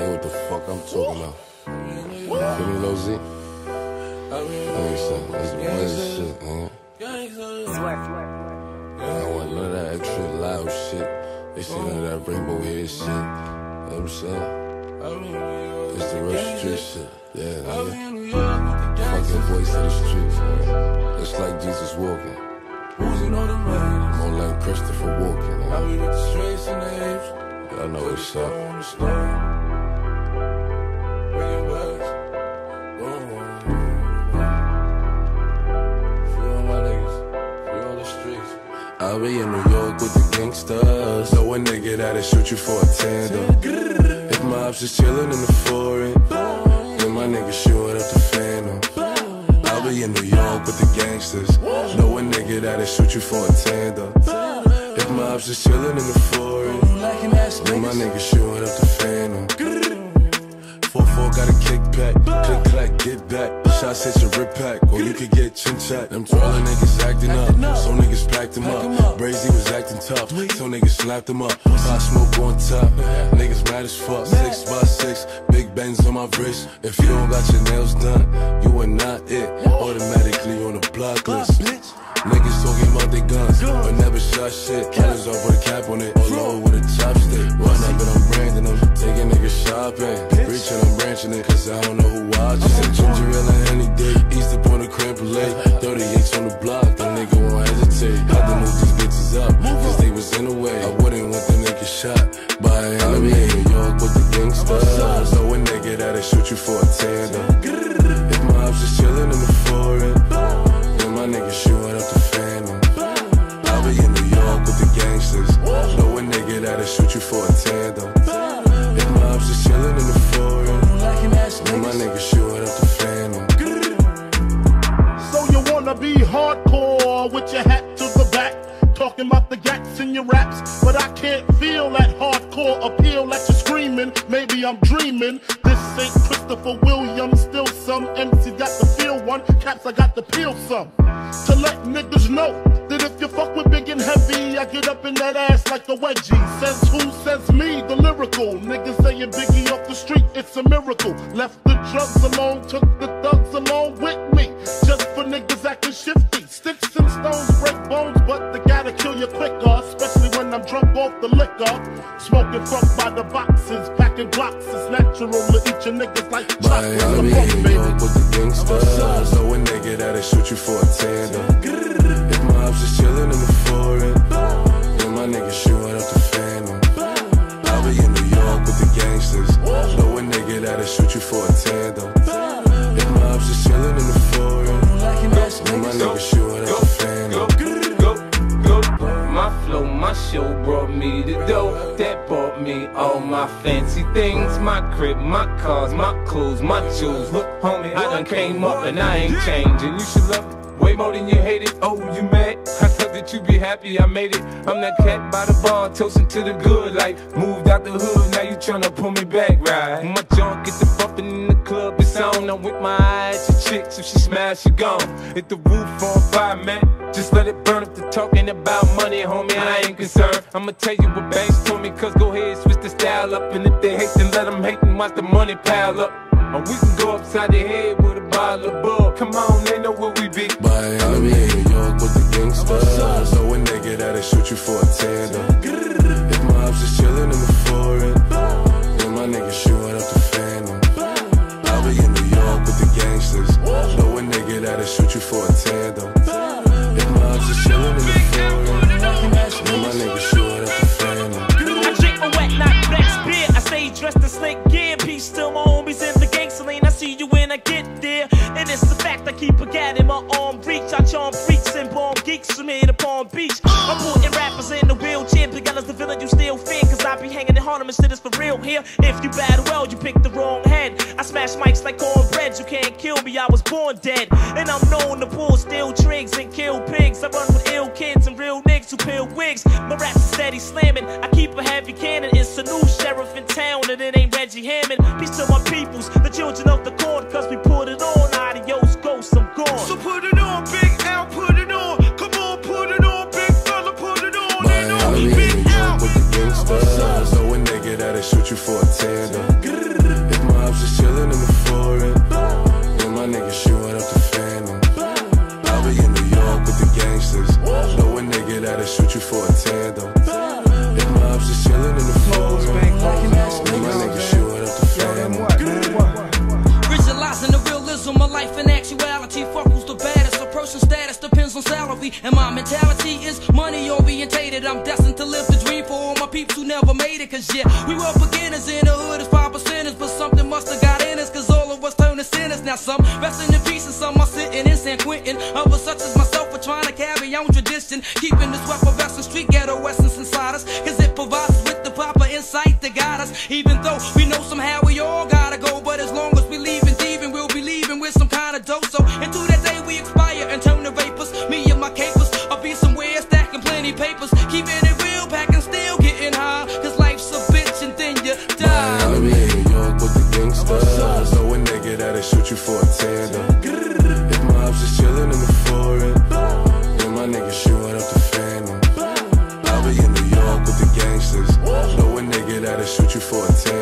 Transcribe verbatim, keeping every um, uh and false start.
Yeah, what the fuck I'm talking about? Feel me, Lil Z? Gangsta, that's the best shit, man. I don't want none of that extra loud shit. They see none of that rainbow hair shit. You know what I'm saying? It's the real street shit. Yeah, nigga. Fucking voice of the streets, man. It's like Jesus walking. More like Christopher walking. I know what's up. I'll be in New York with the Gangstas. Know a nigga that'll shoot you for a tender. If my ops is chillin' in the foreign, then my nigga shootin' up the Phantom. I'll be in New York with the Gangstas. Know a nigga that'll shoot you for a tender. If my ops is chillin' in the foreign, then my nigga shootin' up the Phantom. four four got a kickback, click clack, get back. Shots hit your rip pack, or you could get chin chat. Them twirling niggas acting up, so niggas packed him up. Brazy was acting tough, so niggas slapped him up. Pop smoke on top, niggas mad as fuck. Six by six, big bangs on my wrist. If you don't got your nails done, you are not it. Automatically on the block list. Niggas talking about their guns, but never shot shit. Killers off with a cap on it, or low with a chopstick. Run up and I'm branding them, taking niggas shopping. Preaching, I'm branching it, cause I don't know who watches. Ginger ale and any day, east up on the Crample Lake. thirty-eights on the block, the nigga won't hesitate. Had to move these bitches up, cause they was in the way. I wouldn't want the nigga shot by an enemy. In New York with the Gangstas. Know a nigga that'll shoot you for a tender. If my ops is chillin' in the foreign, then my nigga shootin' up the Phantom. I'll be in New York with the Gangstas. Know a nigga that'll shoot you for a tender. If my ops is chillin' in the foreign, then my nigga shootin' up the Phantom. So you wanna be hardcore with your hat to the back, talking about the gats in your raps, but I can't feel that hardcore appeal that you're screaming. Maybe I'm dreaming. This ain't Christopher Williams, still some M C got to feel one. Caps, I got to peel some. To let niggas know that if you fuck with big and heavy, I get up in that ass like a wedgie. Says who? Says me, the lyrical. Niggas saying Biggie off the street, it's a miracle. Left the drugs alone, took the thugs along with me. Just for niggas acting shifty. Sticks and stones break bones, but they gotta kill you quicker, especially when I'm drunk off the liquor. Smoking funk by the boxes, packing blocks. It's natural to eat your niggas like chocolates. I'll be in New York with the Gangstas. Know a nigga that'll shoot you for a tender. If my ops is chillin' in the foreign, then my nigga shootin' up the Phantom. I'll be in New York with the Gangstas. Know a nigga that'll shoot you for a tender. If my ops is chillin' in the foreign, then my nigga shootin' up the Phantom. My flow, my show brought me the dough that bought me all my fancy things. My crib, my cars, my clothes, my jewels. Look, homie, I done came up and I ain't changing. You should love it way more than you hate it. Oh, you mad? I thought that you be happy I made it. I'm that cat by the bar, toasting to the good life. Moved out the hood, now you tryna pull me back, right? My junk get the bumpin' in the club, it's on. I'm with my eyes to chicks, if she smash, she gone. Hit the roof on fire, man. Just let it burn if they're talking about money, homie, I ain't concerned. I'ma tell you what Banks told me, cause go ahead, switch the style up. And if they hate, then let them hate and watch the money pile up. Or we can go upside the head with a bottle of bull. Come on, they know where we be. I'll be in New York with the Gangstas. Know a nigga that'll shoot you for a tender. If my ops is chillin' in the foreign, then my nigga shootin' up the Phantom. I'll be in New York with the Gangstas. Know a nigga that'll shoot you for a tender. If my ops is chillin' in the foreign, then my nigga shootin' up the Phantom. I drink my wet, not black beer. I stay dressed in slick gear. Peace to my homies in the gangsta lane. I see you when I get there. And it's the fact I keep a gat in my arm reach. I charm freaks and bomb geeks from here to Palm Beach. I'm putting rappers in the wheelchair. Big L's the villain you still fear. Cause I be hanging in Harlem and shit is for real here. If you battle well, you pick the wrong head. I smash mics like cornbread. You can't kill me, I was born dead. And I'm known to pull steel trigs and kill pigs. I run with ill kids and real niggas who peel wigs. My raps are steady slamming. I keep a heavy cannon. It's a new sheriff in town and it ain't Reggie Hammond. Peace to my peoples, the children of the corn. Cause we put it on. Adios, ghost, I'm gone. So put it on, Big Al, put it on. Come on, put it on, big fella, put it on. They know me, Big Al. With the Gangstas. Know a nigga that'll shoot you for a tender. reality, and my mentality is money orientated. I'm destined to live the dream for all my peeps who never made it. Cause yeah, we were beginners in the hood as five percenters, but something must have got in us, cause all of us turned to sinners. Now some resting in peace and some are sitting in San Quentin. Others such as myself are trying to carry on tradition, keeping this weapon western street ghetto essence inside us, cause it provides us with the proper insight to guide us. Even though we know somehow we all gotta go, but as long as we leaving thieving, we'll be leaving with some kind of dope. So until that day we expire and turn to vapors, me and my capers, I'll be somewhere stacking plenty papers, keeping it real, packing still getting high, cause life's a bitch and then you die. Miami, New York with the gangsters. Know a nigga that'll shoot you for a tandem. If my ops is chillin' in the foreign, then my nigga shooting up the phantom. I'll be in New York with the gangsters. Know a nigga that'll shoot you for a tandem.